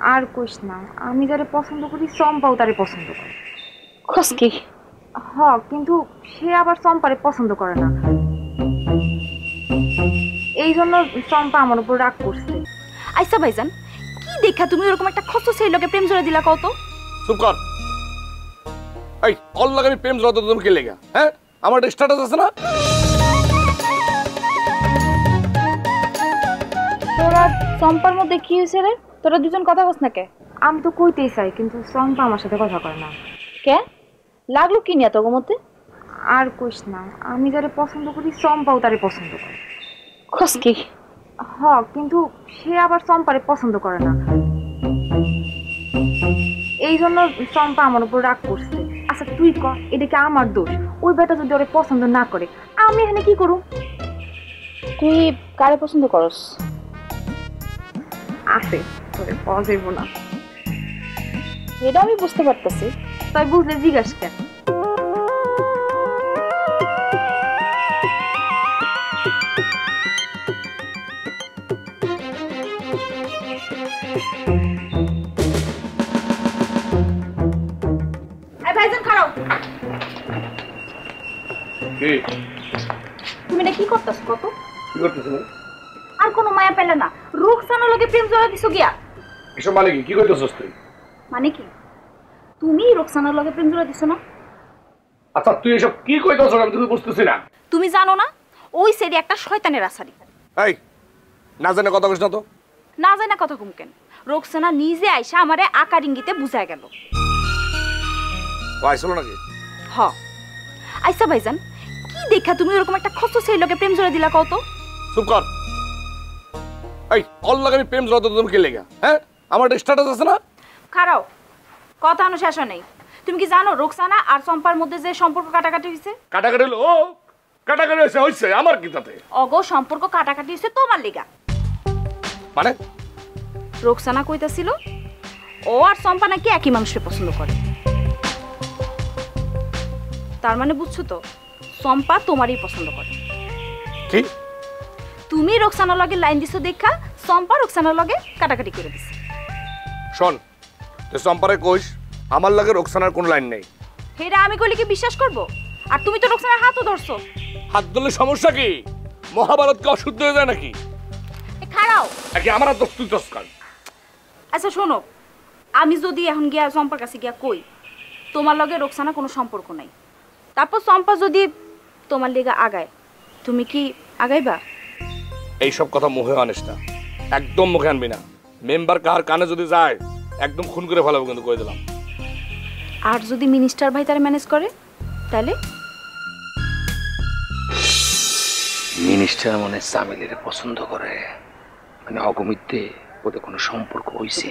আর কইস না, আমি যারে পছন্দ করি চম্পাও তারে পছন্দ করে। খোঁজ কি? কিন্তু সে আবার চম্পারে পছন্দ করে না, এই জন্য চম্পা আমার উপর রাগ করছে। আইসা ভাইজান, কি দেখা তুমি ওরকম একটা খসো সেই লোকে প্রেম জোড়া দিলা কত? চুপ কর। এই অল লাগে প্রেম জোড়া তো তুমি কে লেগা? হ্যাঁ, আমার একটা স্ট্যাটাস আছে না? তোরা চম্পার মধ্যে কি হয়েছে রে? তোরা দুজন কথা বস না কে? আমি তো কইতেই চাই, কিন্তু চম্পা আমার সাথে কথা কয় না। কে লাগলো কি নিয়ে তোর মধ্যে? আর কইস না, আমি যারে পছন্দ করি চম্পাও তারে পছন্দ করে। খোঁজ কি? কিন্তু সে আবার চম্পারে পছন্দ করে না, এই জন্য চম্পা আমার উপর রাগ করছে। আচ্ছা তুই ক, এটা কি আমার দোষ? ওই বেটা যদি ওরে পছন্দ না করে আমি এখানে কি করব? তুই কারে পছন্দ করস? আছে, তোরে পাওয়া যাইব না। এটা আমি বুঝতে পারতেছি। তাই বুঝলে জিজ্ঞাসা কেন? ভাইজান খারাপ, তুমি না কি করতেছ? কত কি করতেছ? আর কোনো মায়া পেলে না, রুকসানার লগে প্রেম জড়া দিছো গিয়া। এসব মানে কি? কি করতেছস তুই? মানে কি? তুমি রুকসানার লগে প্রেম জড়া দিছো না? আচ্ছা তুই এসব কি কইতাছস? আমি তো বুঝতেছি না। তুমি জানো না ওই সেরি একটা শয়তানের আসারি। এই না জানে কথা কইছ না তো? না জানা কথা কম কেন? রুকসানা নিজে আইসা আমারে আকার ইঙ্গিতে বুঝায় গেল। আইসলো নাকি? হ আইসা ভাইজান, কি দেখা তুমি ওরকম একটা খসো সেই লোকে প্রেম জোড়া দিলা কত? চুপ কর। এই অল লাগে প্রেম জোড়া তো তুমি কে লেগা? হ্যাঁ, আমার একটা স্ট্যাটাস আছে না? খারাও কথা অনুশেষ নেই। তুমি কি জানো রুকসানা আর চম্পার মধ্যে যে সম্পর্ক কাটাকাটি হইছে? কাটাকাটি হলো? ও কাটাকাটি হইছে আমার কি তাতে? অগো সম্পর্ক কাটাকাটি হইছে তোমার লেগা। মানে রুকসানা কইতাছিল ও আর চম্পা নাকি একই মানুষকে পছন্দ করে। তার মানে বুঝছো তো, চম্পা তোমারই পছন্দ করে। কি? তুমি রুকসানার লগে লাইন দিছো দেখা চম্পা রুকসানার লগে কাটাকাটি করে দিছে। শোন, তুই চম্পারে কইস আমার লাগে রুকসানার কোনো লাইন নেই। হেরা আমি কইলে কি বিশ্বাস করব? আর তুমি তো রুকসানার হাতও ধরছো। হাত ধরলে সমস্যা কি? মহাভারত কি অশুদ্ধ হয়ে যায় নাকি? খাড়াও নাকি আমার দোষ তুই দোষকার? আচ্ছা শোনো, আমি যদি এখন গিয়া চম্পার কাছে গিয়া কই তোমার লগে রুকসানা কোনো সম্পর্ক নাই, তারপর চম্পা যদি তোমার লেগে আগায়, তুমি কি আগাইবা? এইসব কথা মুখে আনিস না, একদম মুখে আনবি না। মেম্বার কার কানে যদি যায় একদম খুন করে ফেলাবো কিন্তু কই দিলাম। আর যদি মিনিস্টার ভাই তার ম্যানেজ করে তাহলে? মিনিস্টার মনে সামিলের পছন্দ করে, মানে অগমিতে ওদের কোনো সম্পর্ক হইছে।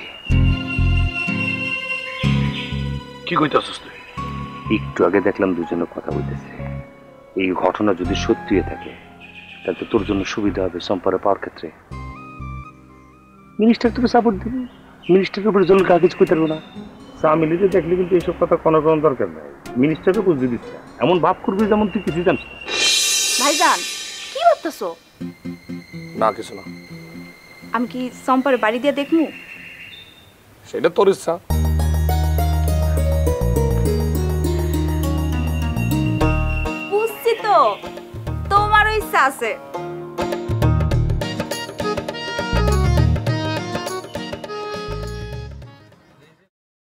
কি কইতাছস তুই? একটু আগে দেখলাম দুজনে কথা বলতেছে। এই ঘটনা যদি সত্যি হয়ে থাকে তাহলে তো তোর জন্য সুবিধা হবে সম্পারে পাওয়ার ক্ষেত্রে। মিনিস্টার তোকে সাপোর্ট দিবে, মিনিস্টারের উপরে জল কাগজ করতে পারবো না। সামিলিতে দেখলে কিন্তু এইসব কথা কোনো কোনো দরকার নাই, মিনিস্টারকে বুঝতে দিচ্ছে। এমন ভাব করবি যেমন তুই কিছু জানিস। ভাইজান কি ভাবতেছো? না কিছু না। আমি কি চম্পারে বাড়ি দিয়ে দেখমু? সেটা তোর ইচ্ছা। বুঝছি তো, তোমারও ইচ্ছা আছে।